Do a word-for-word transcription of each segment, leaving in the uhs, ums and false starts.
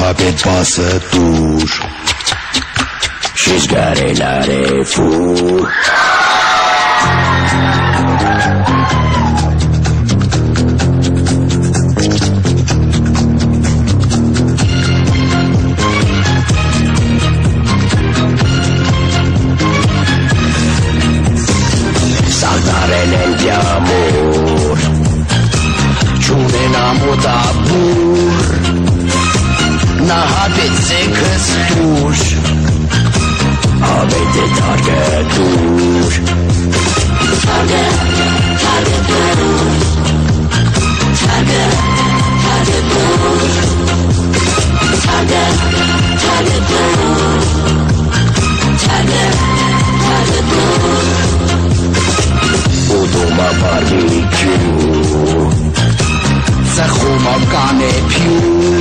Նահապետ բասը դուր Շիշ գարել արեֆուր Սաղդարել են դյամուր Չունեն ամոտաբուր Նահապետ զեքս դուր Հավետ է թարգը դուր Թարգը, թարգը դուր Թարգը, թարգը դուր Թարգը, թարգը դուր Թարգը, թարգը դուր Ուդոմա բարբիկյու Ծխումա կանեփյու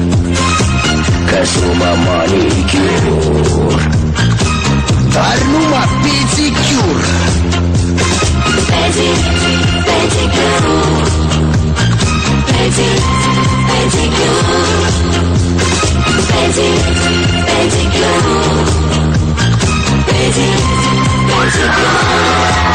Կսումա մանիկյուր Դառնումա պիցիկյուր Պեզի, պեզիկյուր Պեզի, պեզիկյուր Պեզի, պեզիկյուր Պեզի, պեզիկյուր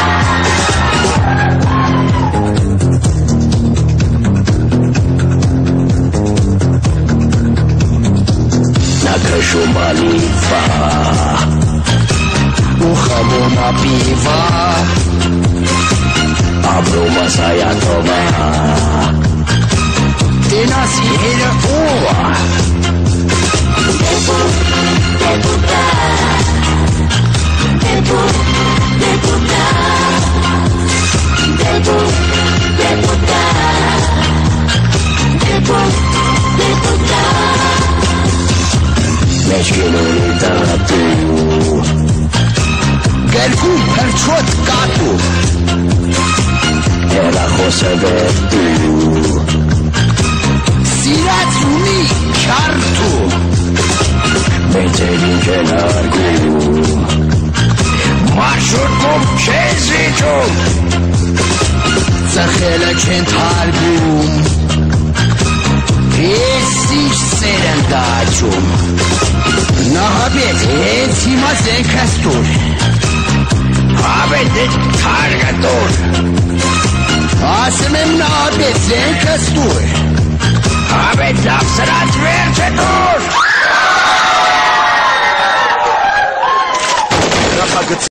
Накашумалива Ухамуна пива Абрума Саятова Ты нас еле ова Депу, депута Депу, депута Депу, депута Депу, депута Մեջկելորի դատու Գերգում հրչոտ կատու Հելախոսը վերդու Սիրած ունի քարտու Մեջերին կենարգու Մարշոտում չես վիճում Ծխելը չեն թարգում Ես ինչ սեր են դաճում Նահապետ, հենց հիմա զենքս դուր Հավետ է թարգը դուր Ասեմ եմ նահապետ, զենքս դուր Հավետ լավ սրած վերջ